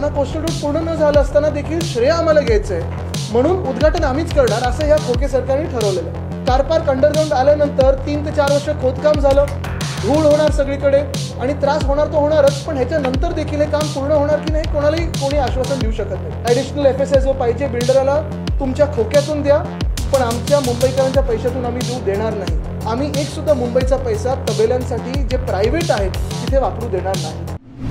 असताना, coastal road पूर्ण न झालं असताना देखील श्रेय आम्हाला घ्यायचं आहे, म्हणून उद्घाटन आम्हीच करणार असं ह्या खोके सरकारने ठरवलेलं आहे. कार पार्क अंडरग्राऊंड आल्यानंतर 3 ते 4 वर्ष खोदकाम झालं, धूळ होणार सगळीकडे आणि त्रास होणार तो होणारच, पण ह्याच्यानंतर देखील हे काम पूर्ण होणार की नाही कोणालाही कोणी आश्वासन देऊ शकत नाही. ॲडिशनल FSI जो पाहिजे बिल्डराला तुमच्या खोक्यातून द्या, पण आमच्या मुंबईकरांच्या पैशातून आम्ही देऊ देणार नाही. आम्ही एक सुद्धा मुंबईचा पैसा तबेल्यांसाठी जे प्रायव्हेट आहेत तिथे वापरू देणार नाही.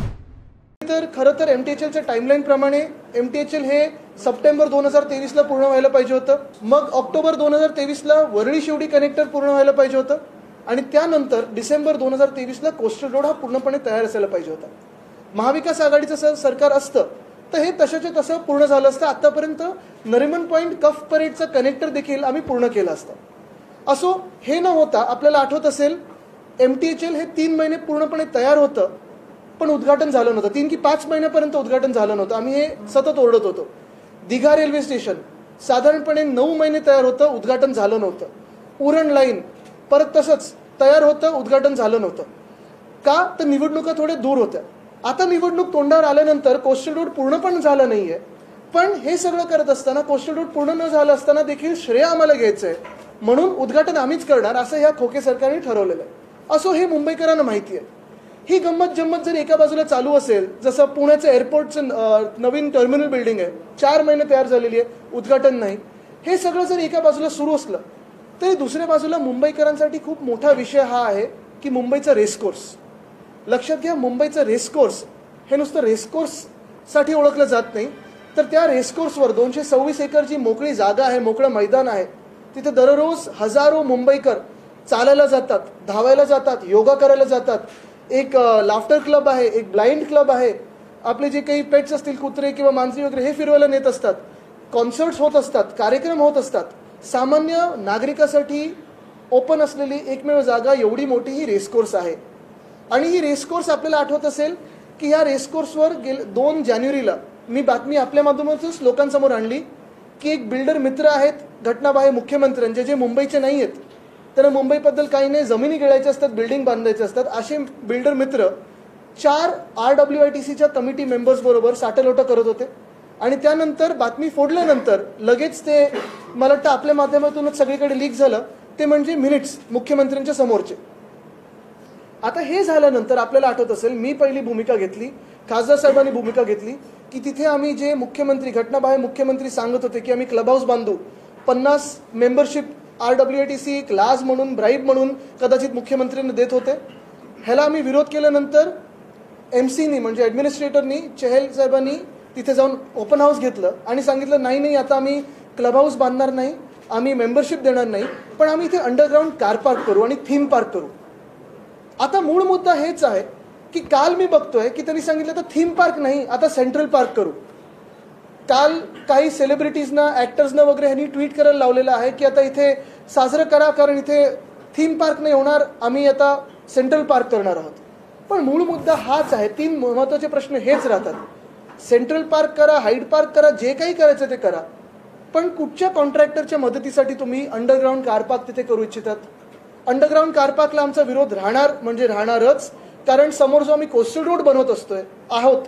तर खरं तर MTHLच्या टाईमलाईन प्रमाणे MTHL हे सप्टेंबर 2023ला पूर्ण व्हायला पाहिजे होतं, मग ऑक्टोबर 2023ला वरळी शिवडी कनेक्टर पूर्ण व्हायला पाहिजे होतं आणि त्यानंतर डिसेंबर 2023ला कोस्टल रोड हा पूर्णपणे तयार असायला पाहिजे होता. महाविकास आघाडीचं सरकार असतं तर हे तशाचे तसं पूर्ण झालं असतं. आतापर्यंत नरिमन पॉईंट कफ परेडचं कनेक्टर देखील आम्ही पूर्ण केलं असतं. असो, हे न होता आपल्याला आठवत असेल MTHL हे 3 महिने पूर्णपणे तयार होतं, पण उद्घाटन झालं नव्हतं. 3 की 5 महिन्यापर्यंत उद्घाटन झालं नव्हतं. आम्ही हे सतत ओरडत होतो. दिघा रेल्वे स्टेशन साधारणपणे 9 महिने तयार होतं, उद्घाटन झालं नव्हतं. उरण लाईन परत तसंच तयार होतं, उद्घाटन झालं नव्हतं. का तर निवडणुका थोड्या दूर होत्या. आता निवडणूक तोंडावर आल्यानंतर कोस्टल रोड पूर्ण पण झालं नाहीये, पण हे सगळं करत असताना कोस्टल रोड पूर्ण न झालं असताना देखील श्रेय आम्हाला घ्यायचं आहे, म्हणून उद्घाटन आम्हीच करणार असं ह्या खोके सरकारने ठरवलेलं आहे. असो, हे मुंबईकरांना माहिती आहे. ही गंमत जम्मत जर एका बाजूला चालू असेल, जसं पुण्याचं एअरपोर्टचं नवीन टर्मिनल बिल्डिंग आहे, 4 महिने तयार झालेली आहे, उद्घाटन नाही, हे सगळं जर एका बाजूला सुरू असलं तरी दुसऱ्या बाजूला मुंबईकरांसाठी खूप मोठा विषय हा आहे की मुंबईचा रेसकोर्स. लक्षात घ्या, मुंबईचं रेसकोर्स हे नुसतं रेसकोर्ससाठी ओळखलं जात नाही, तर त्या रेसकोर्सवर 226 एकर जी मोकळी जागा आहे, मोकळं मैदान आहे, तिथे दररोज हजारो मुंबईकर चालायला जातात, धावायला जातात, योगा करायला जातात. एक लाफ्टर क्लब आहे, एक ब्लाइंड क्लब आहे, आपले जे काही पेट्स असतील कुत्रे किंवा मांजरी वगैरे हे फिरवायला नेत असतात, कॉन्सर्ट्स होत असतात, कार्यक्रम होत असतात. सामान्य नागरिकासाठी ओपन असलेली एकमेव जागा एवढी मोठी ही रेसकोर्स आहे. आणि ही रेसकोर्स आपल्याला आठवत असेल की या रेसकोर्सवर 2 जानेवारीला मी बातमी आपल्या माध्यमातूनच लोकांसमोर आणली की एक बिल्डर मित्र आहेत घटनाबाह्य मुख्यमंत्र्यांचे, जे मुंबईचे नाही आहेत, त्यांना मुंबईबद्दल काही नाही, जमिनी गिळायच्या असतात, बिल्डिंग बांधायचे असतात, असे बिल्डर मित्र 4 RWITCच्या कमिटी मेंबर्स बरोबर साठलोटं करत होते. आणि त्यानंतर बातमी फोडल्यानंतर लगेच ते मला वाटतं आपल्या माध्यमातूनच सगळीकडे लीक झालं, ते म्हणजे मिनिट्स मुख्यमंत्र्यांच्या समोरचे. आता हे झाल्यानंतर आपल्याला आठवत असेल मी पहिली भूमिका घेतली, खासदार साहेबांनी भूमिका घेतली की तिथे आम्ही जे मुख्यमंत्री घटनाबाह्य मुख्यमंत्री सांगत होते की आम्ही क्लब हाऊस बांधू, 50 मेंबरशिप RWITC एक लाज म्हणून, ब्राईब म्हणून कदाचित मुख्यमंत्र्यांना देत होते. ह्याला आम्ही विरोध केल्यानंतर MCनी म्हणजे ॲडमिनिस्ट्रेटरनी, चहल साहेबांनी तिथे जाऊन ओपन हाऊस घेतलं आणि सांगितलं नाही आता आम्ही क्लब हाऊस बांधणार नाही, आम्ही मेंबरशिप देणार नाही, पण आम्ही इथे अंडरग्राऊंड कार पार्क करू आणि थीम पार्क करू. आता मूळ मुद्दा हेच आहे की काल मी बघतोय की त्यांनी सांगितलं तर थीम पार्क नाही, आता सेंट्रल पार्क करू. काल काही सेलिब्रिटीजना, ॲक्टर्सना वगैरे ह्यांनी ट्विट करायला लावलेलं आहे की आता इथे साजरं करा, कारण इथे थीम पार्क नाही होणार, आम्ही आता सेंट्रल पार्क करणार आहोत. पण मूळ मुद्दा हाच आहे. 3 महत्त्वाचे प्रश्न हेच राहतात. सेंट्रल पार्क करा, हाईड पार्क करा, जे काही करायचं ते करा, पण कुठच्या कॉन्ट्रॅक्टरच्या मदतीसाठी तुम्ही अंडरग्राऊंड कार पार्क तिथे करू इच्छितात? अंडरग्राऊंड कार पार्कला आमचा विरोध राहणार म्हणजे राहणारच, कारण समोर जो आम्ही कोस्टल रोड बनवत आहोत,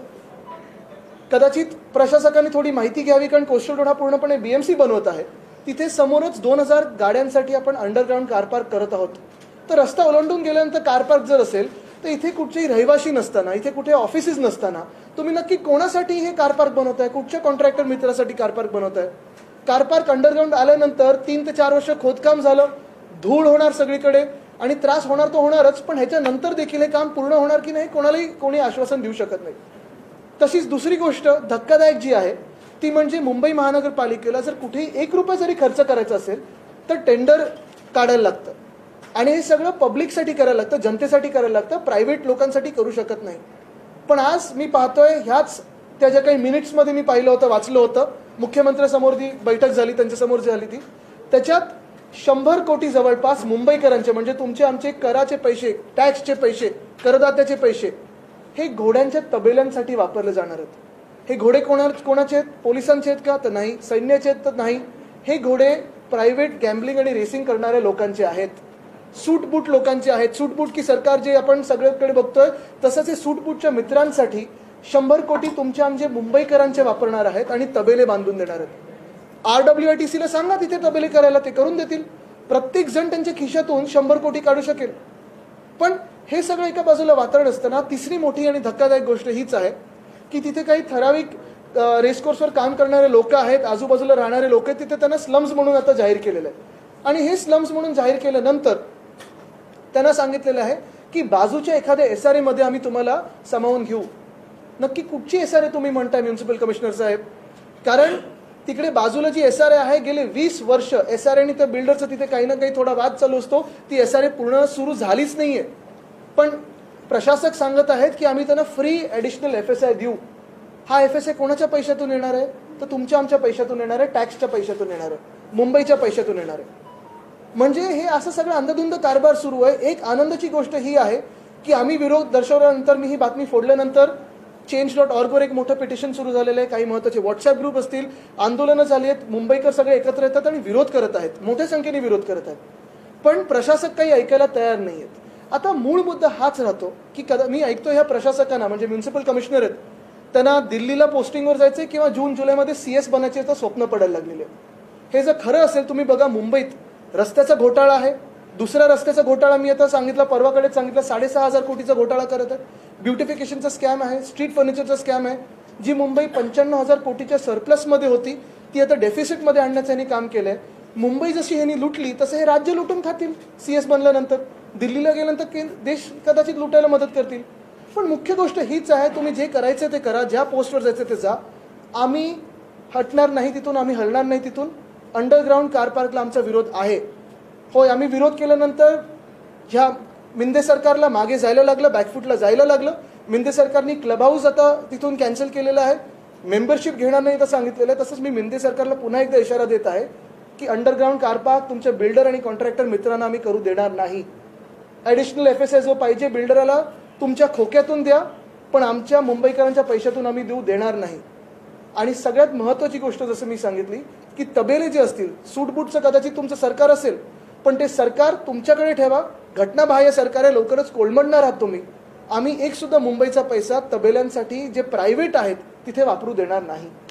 कदाचित प्रशासकांनी थोडी माहिती घ्यावी, कारण कोस्टल रोड हा पूर्णपणे BMC बनवत आहे. तिथे समोरच 2000 गाड्यांसाठी आपण अंडरग्राऊंड कार पार्क करत आहोत. तर रस्ता ओलांडून गेल्यानंतर कार पार्क जर असेल तर इथे कुठचेही रहिवाशी नसताना, इथे कुठे ऑफिसेस नसताना तुम्ही नक्की कोणासाठी हे कार पार्क बनवताय? कुठच्या कॉन्ट्रॅक्टर मित्रासाठी कार पार्क बनवताय? कार पार्क अंडरग्राऊंड आल्यानंतर 3 ते 4 वर्ष खोदकाम झालं, धूळ होणार सगळीकडे आणि त्रास होणार तो होणारच, पण ह्याच्यानंतर देखील हे काम पूर्ण होणार की नाही कोणालाही कोणी आश्वासन देऊ शकत नाही. तशीच दुसरी गोष्ट धक्कादायक जी आहे ती म्हणजे मुंबई महानगरपालिकेला जर कुठेही 1 रुपया जरी खर्च करायचा असेल तर टेंडर काढायला लागतं आणि हे सगळं पब्लिकसाठी करायला लागतं, जनतेसाठी करायला लागतं, प्रायव्हेट लोकांसाठी करू शकत नाही. पण आज मी पाहतोय ह्याच त्या ज्या काही मिनिट्समध्ये मी पाहिलं होतं, वाचलं होतं, मुख्यमंत्र्यांसमोर ती बैठक झाली, त्यांच्यासमोर झाली ती, त्याच्यात 100 कोटी जवळपास मुंबईकरांचे म्हणजे तुमचे आमचे कराचे पैसे, टॅक्सचे पैसे, करदात्याचे पैसे हे घोड्यांच्या तबेल्यांसाठी वापरले जाणार आहेत. हे घोडे कोणाचे आहेत? पोलिसांचे आहेत का? तर नाही. सैन्याचे आहेत तर नाही. हे घोडे प्रायव्हेट गॅम्बलिंग आणि रेसिंग करणाऱ्या लोकांचे आहेत, सूटबूट लोकांचे आहेत. सूटबूट की सरकार जे आपण सगळ्याकडे बघतोय तसंच हे सूटबूटच्या मित्रांसाठी 100 कोटी तुमच्या आमचे मुंबईकरांचे वापरणार आहेत आणि तबेले बांधून देणार आहेत. RWITCला सांगा तिथे तबेले करायला, ते करून देतील. प्रत्येक जण त्यांच्या खिशातून 100 कोटी काढू शकेल. पण हे सगळं एका बाजूला वातावरण असताना तिसरी मोठी आणि धक्कादायक गोष्ट हीच आहे की तिथे काही ठराविक रेसकोर्सवर काम करणारे लोक आहेत, आजूबाजूला राहणारे लोक आहेत, तिथे त्यांना स्लम्स म्हणून आता जाहीर केलेलं आहे. आणि हे स्लम्स म्हणून जाहीर केल्यानंतर त्यांना सांगितलेलं आहे की बाजूच्या एखाद्या SRA मध्ये आम्ही तुम्हाला सामावून घेऊ. नक्की कुठची SRA तुम्ही म्हणताय म्युन्सिपल कमिशनर साहेब? कारण तिकडे बाजूला जी SRA आहे, गेले 20 वर्ष SRA आणि त्या बिल्डरचं तिथे काही ना काही थोडा वाद चालू असतो. ती SRA पूर्ण सुरू झालीच नाहीये. पण प्रशासक सांगत आहेत की आम्ही त्यांना फ्री ॲडिशनल FSI देऊ. हा FSI कोणाच्या पैशातून येणार आहे? तर तुमच्या आमच्या पैशातून येणार आहे, टॅक्सच्या पैशातून येणार आहे, मुंबईच्या पैशातून येणार आहे. म्हणजे हे असं सगळं अंधधुंद कारभार सुरू आहे. एक आनंदाची गोष्ट ही आहे की आम्ही विरोध दर्शवल्यानंतर, मी ही बातमी फोडल्यानंतर Change.org वर एक मोठं पिटिशन सुरू झालेलं आहे. काही महत्त्वाचे व्हॉट्सअप ग्रुप असतील, आंदोलनं झाली आहेत, मुंबईकर सगळे एकत्र येतात आणि विरोध करत आहेत, मोठ्या संख्येने विरोध करत आहेत. पण प्रशासक काही ऐकायला तयार नाही आहेत. आता मूळ मुद्दा हाच राहतो की मी ऐकतो ह्या प्रशासकांना, म्हणजे म्युन्सिपल कमिशनर आहेत, त्यांना दिल्लीला पोस्टिंगवर जायचे किंवा जून जुलैमध्ये CS बनायचे तर स्वप्न पडायला लागलेले. हे जर खरं असेल, तुम्ही बघा मुंबईत रस्त्याचा घोटाळा आहे. दुसऱ्या रस्त्याचा घोटाळा मी आता सांगितला, परवाकडेच सांगितलं, 6,500 कोटीचा घोटाळा करत आहे. ब्युटिफिकेशनचा स्कॅम आहे, स्ट्रीट फर्निचरचा स्कॅम आहे. जी मुंबई 95,000 कोटीच्या सरप्लसमध्ये होती ती आता डेफिसिटमध्ये आणण्याचं यांनी काम केलंय. मुंबई जशी ह्यांनी लुटली तसं हे राज्य लुटून खातील CS बनल्यानंतर. दिल्लीला गेल्यानंतर देश कदाचित लुटायला मदत करतील. पण मुख्य गोष्ट हीच आहे, तुम्ही जे करायचं ते करा, ज्या पोस्टवर जायचं ते जा. आम्ही हटणार नाही तिथून, आम्ही हलणार नाही तिथून. अंडरग्राऊंड कार पार्कला आमचा विरोध आहे. होय, आम्ही विरोध केल्यानंतर ह्या मिंदे सरकारला मागे जायला लागलं, बॅकफुटला जायला लागलं. मिंदे सरकारने क्लब हाऊस आता तिथून कॅन्सल केलेलं आहे, मेंबरशिप घेणार नाही असं सांगितलेलं आहे. तसंच मी मिंदे सरकारला पुन्हा एकदा इशारा देत आहे की अंडरग्राऊंड कार पार्क तुमच्या बिल्डर आणि कॉन्ट्रॅक्टर मित्रांना आम्ही करू देणार नाही. ॲडिशनल FSI जो पाहिजे बिल्डराला तुमच्या खोक्यातून द्या, पण आमच्या मुंबईकरांच्या पैशातून आम्ही देऊ देणार नाही. आणि सगळ्यात महत्त्वाची गोष्ट जसं मी सांगितली की तबेले जे असतील, सूटबूटचं कदाचित तुमचं सरकार असेल, पण ते सरकार तुमच्याकडे ठेवा. घटनाबाह्य सरकार आहे, लवकरच कोलमडणार आहात तुम्ही. आम्ही एक सुद्धा मुंबईचा पैसा तबेल्यांसाठी जे प्रायव्हेट आहेत तिथे वापरू देणार नाही.